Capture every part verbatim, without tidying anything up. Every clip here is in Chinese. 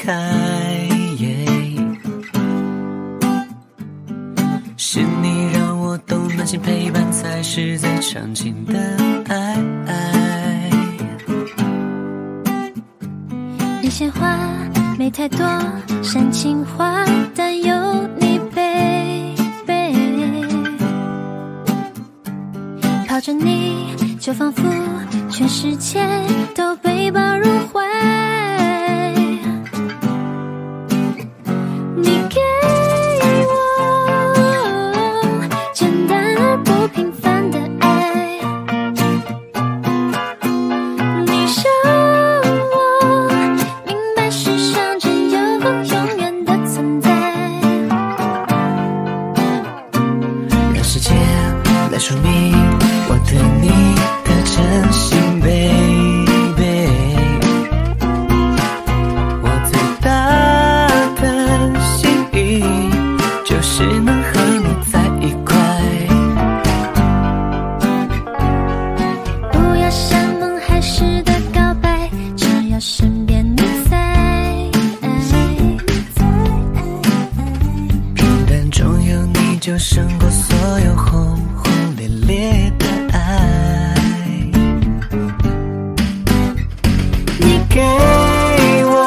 开，是你让我懂暖心陪伴才是最长情的爱。 你鲜花没太多，煽情话但有你，baby，抱着你就仿佛全世界都被抱入怀。你给我简单而不平凡的爱，你让我明白世上只有永远的存在。 让时间来说明我对你的真心 ，baby。我最大的心意就是能和你在一块。 不要山盟海誓的告白，只要身边你在。 平淡中有你，就胜过所有轰轰烈烈的爱。你给我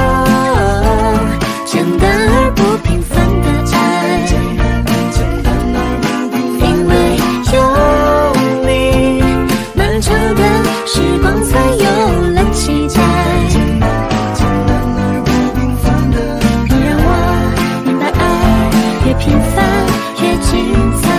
简单而不平凡的爱，因为有你，漫长的时光才有了期待。你让我明白爱越平凡越精彩。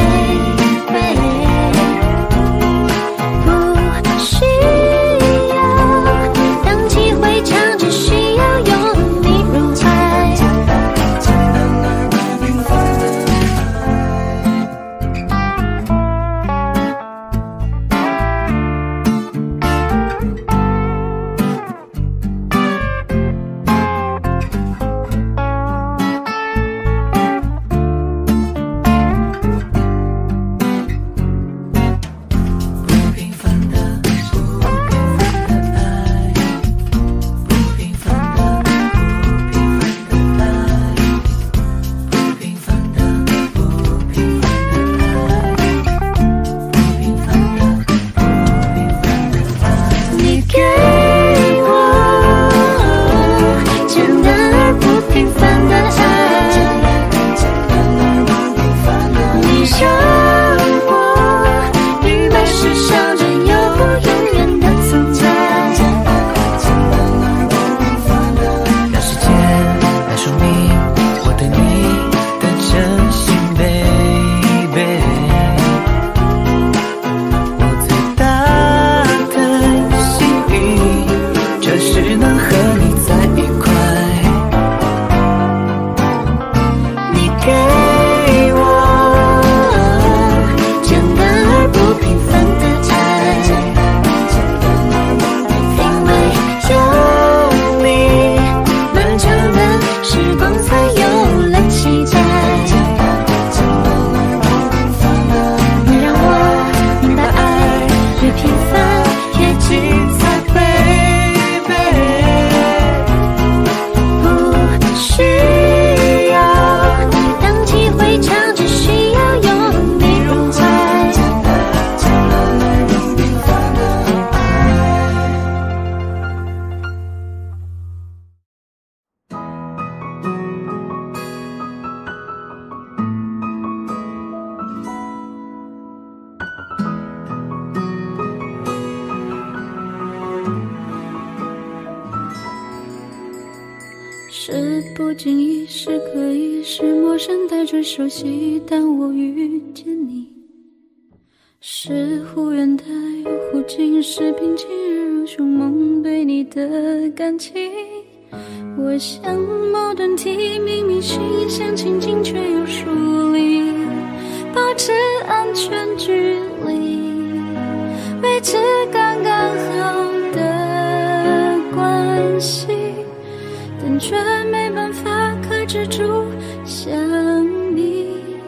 是不经意，是刻意，是陌生带着熟悉，但我遇见你。是忽远的又忽近，是平静如雄梦对你的感情。我像矛盾体，明明心想亲近，却又疏离，保持安全距离，维持刚刚好的关系，但却没办法克制住想你。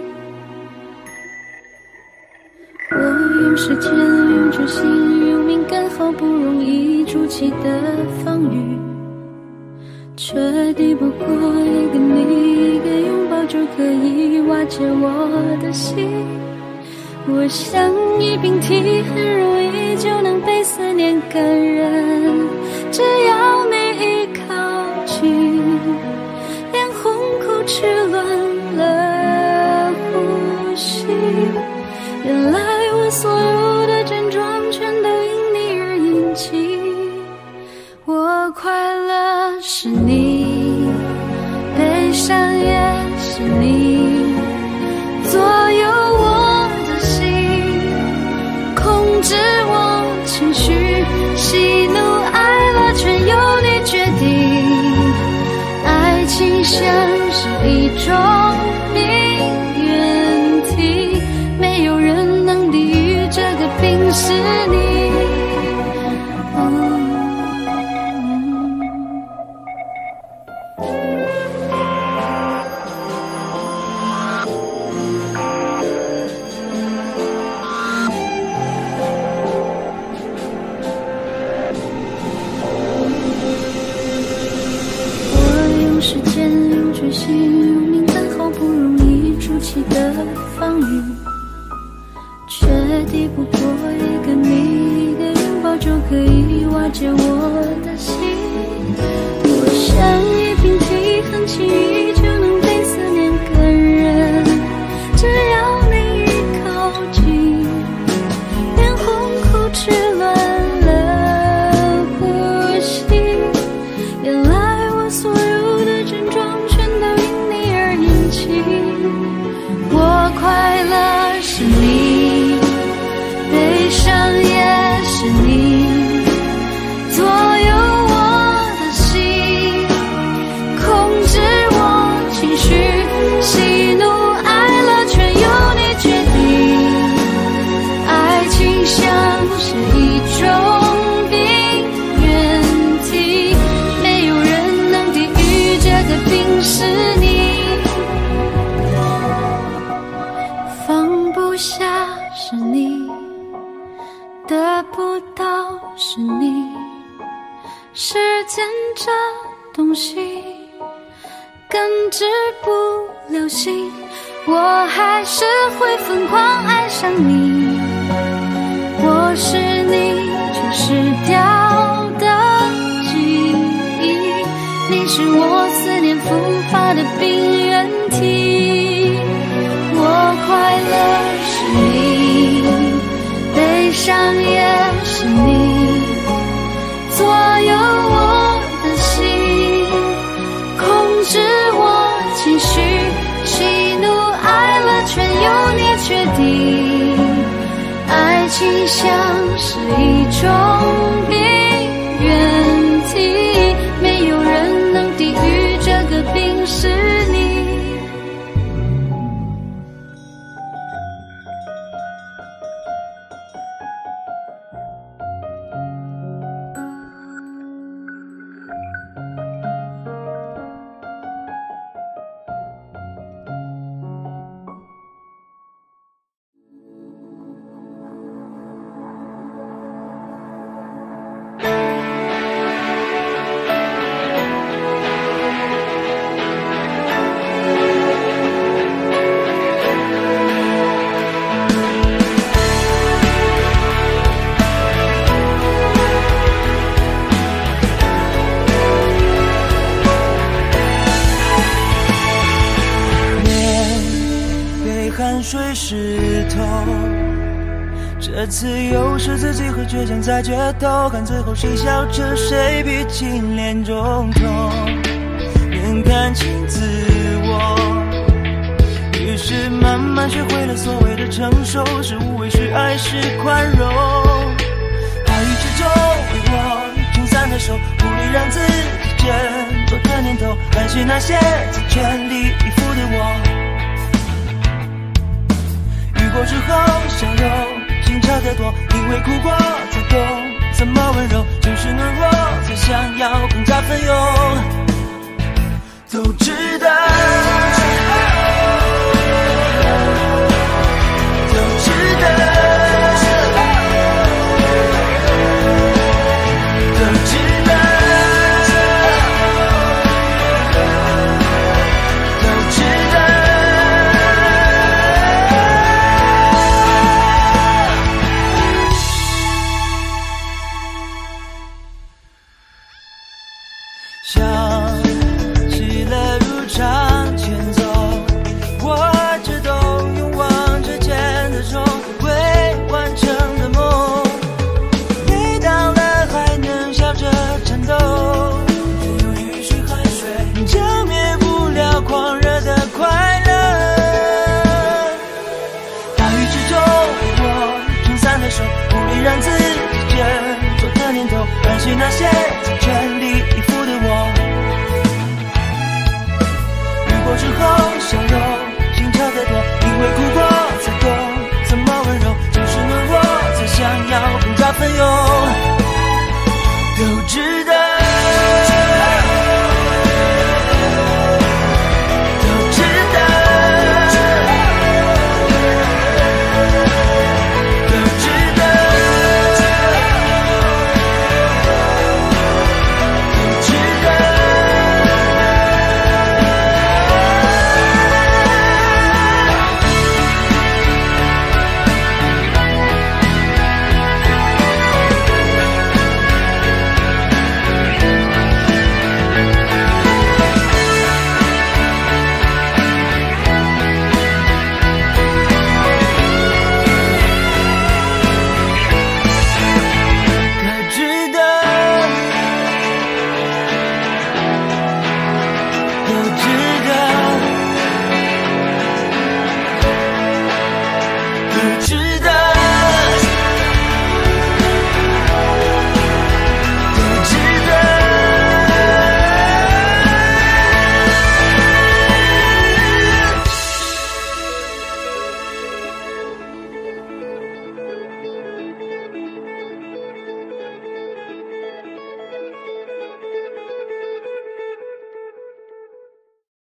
我用时间，用决心，用敏感，好不容易筑起的防御， 却抵不过一个你，一个拥抱就可以瓦解我的心。我像一柄笛，很容易就能被思念感染，只要你一靠近，脸红口齿乱了呼吸。原来我所有的症状全都因你而引起。我快乐是你，悲伤也是你，左右我的心，控制我情绪，喜怒哀乐全由你决定。爱情像是一种病原体，没有人能抵御这个病是你。时间用决心用命在好不容易筑起的防御，却抵不过一个你，一个拥抱就可以瓦解我的心。我像一柄笛，很轻易就能被思念感染，只要你一靠近，脸红口齿乱了呼吸。原来我所有我快乐是你，悲伤也是你，左右我的心，控制我情绪，喜怒哀乐全由你决定。爱情像是一种病原体，没有人能抵御这个病是你。放不下是你，得不到是你，时间这东西根治不了心，我还是会疯狂爱上你。我是你却失掉的记忆，你是我思念复发的病原体。我快乐是你，悲伤也是你，左右我的心，控制我情绪，喜怒哀乐全由你决定。爱情像是一种病原体，没有人能抵御这个病是你。 汗水湿透，这次又是自己和倔强在决斗，看最后谁笑着谁比金莲重痛，能看清自我，于是慢慢学会了所谓的成熟，是无畏是爱是宽容，话语之中为我撑伞的手，努力让自己振作的念头，还是那些曾全力以赴的我，雨过之后笑容清澈得多，因为哭过才懂怎么温柔，就是懦弱才想要更加奋勇。